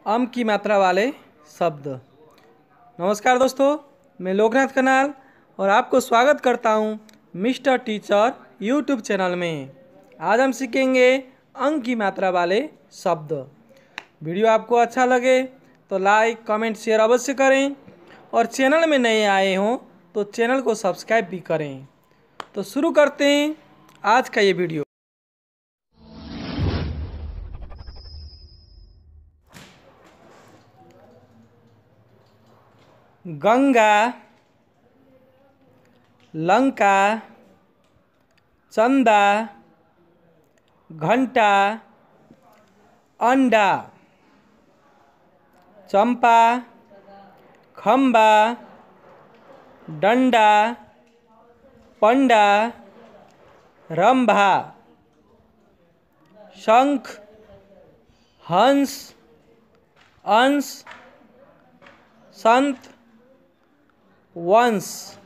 अम की मात्रा वाले शब्द। नमस्कार दोस्तों, मैं लोकनाथ कनाल और आपको स्वागत करता हूं मिस्टर टीचर यूट्यूब चैनल में। आज हम सीखेंगे अंक की मात्रा वाले शब्द। वीडियो आपको अच्छा लगे तो लाइक कमेंट शेयर अवश्य करें और चैनल में नए आए हों तो चैनल को सब्सक्राइब भी करें। तो शुरू करते हैं आज का ये वीडियो। गंगा, लंका, चंदा, घंटा, अंडा, चंपा, खंबा, डंडा, पंडा, रंभा, शंख, हंस, अंश, संत, वंश।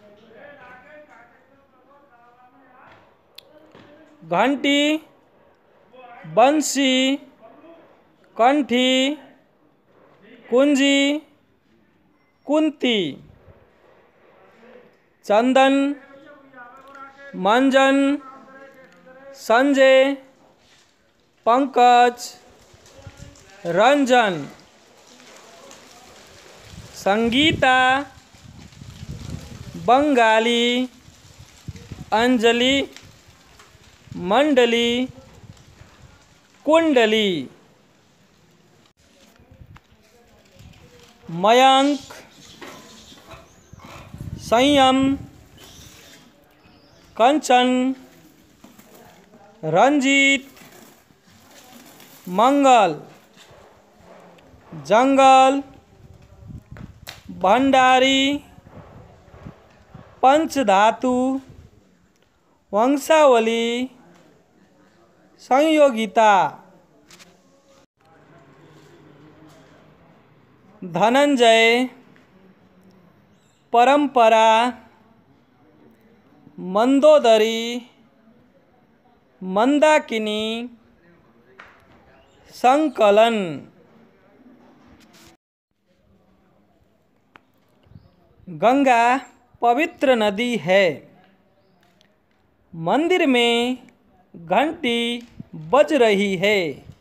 घंटी, बंसी, कंठी, कुंजी, कुंती, चंदन, मंजन, संजय, पंकज, रंजन, संगीता, बंगाली, अंजलि, मंडली, कुंडली, मयंक, संयम, कंचन, रंजीत, मंगल, जंगल, भंडारी, पंचधातु, वंशावली, संयोगिता, धनंजय, परंपरा, मंदोदरी, मंदाकिनी, संकलन। गंगा पवित्र नदी है। मंदिर में घंटी बज रही है।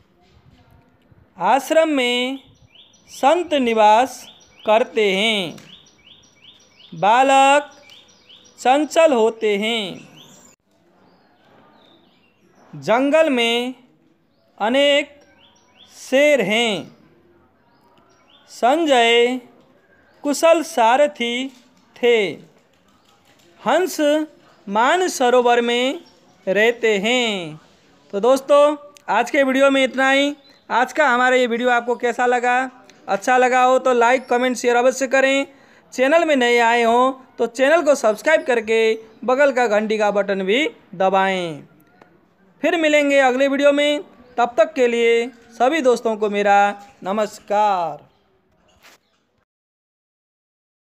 आश्रम में संत निवास करते हैं। बालक चंचल होते हैं। जंगल में अनेक शेर हैं। संजय कुशल सारथी थे। हंस मानसरोवर में रहते हैं। तो दोस्तों, आज के वीडियो में इतना ही। आज का हमारा ये वीडियो आपको कैसा लगा? अच्छा लगा हो तो लाइक कमेंट शेयर अवश्य करें। चैनल में नए आए हों तो चैनल को सब्सक्राइब करके बगल का घंटी का बटन भी दबाएं। फिर मिलेंगे अगले वीडियो में। तब तक के लिए सभी दोस्तों को मेरा नमस्कार।